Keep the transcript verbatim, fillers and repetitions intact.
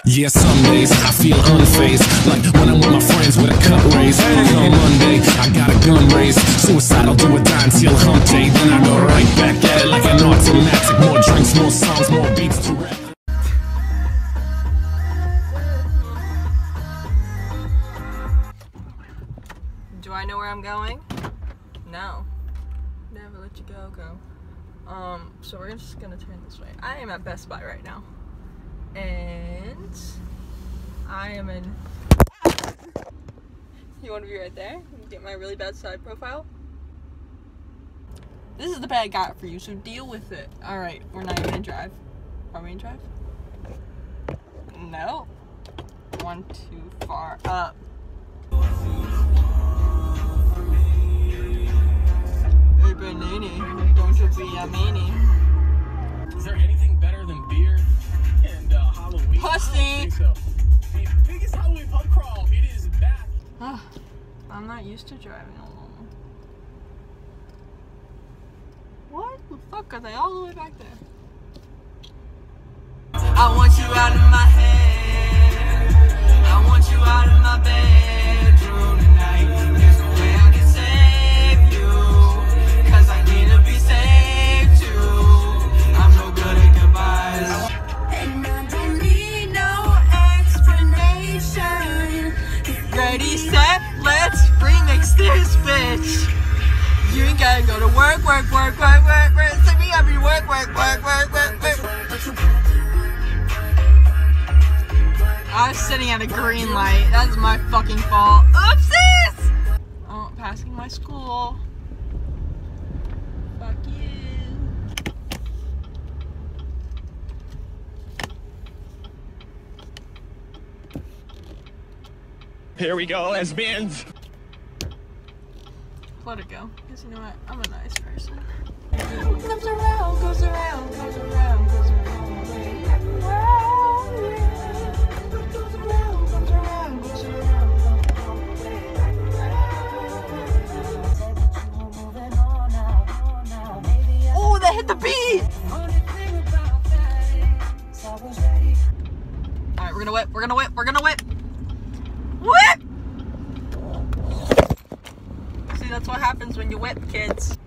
Yeah, some days I feel unfazed, like when I'm with my friends with a cup raised. On Monday, I got a gun raised. Suicidal, do or die until hump day. Then I go right back at it like an automatic. More drinks, more songs, more beats to rap. Do I know where I'm going? No. Never let you go, go. Um, so we're just gonna turn this way. I am at Best Buy right now. And I am in. You want to be right there? Get my really bad side profile. This is the bad I got for you, so deal with it. All right, we're not even gonna drive. Are we gonna drive? No. One too far up. Hey, Benini, don't you be a meanie. Is there anything better than beer and uh, Halloween? Pussy. I don't think so. The biggest Halloween pub crawl, it is back. I'm not used to driving alone. What the fuck are they all the way back there? I want you out of my head. I want you out of my bedroom tonight. There's no way I can save you, cause I need to be saved too. I'm no good at goodbyes. And I don't need no explanation. Ready, set, let's remix this bitch. You ain't gotta go to work, work, work, work, work, work. Take me every work, work, work, work, work, work. I was sitting at a green light. That's my fucking fault. Oopsies! Oh, passing my school. Fuck you. Here we go, lesbians. Let it go. Because you know what? I'm a nice person. Comes around, goes around, goes around, goes around. Goes around, comes around, goes around. Oh, that hit the beat! Alright, we're gonna whip, we're gonna whip, we're gonna whip! Whip! See, that's what happens when you whip, kids.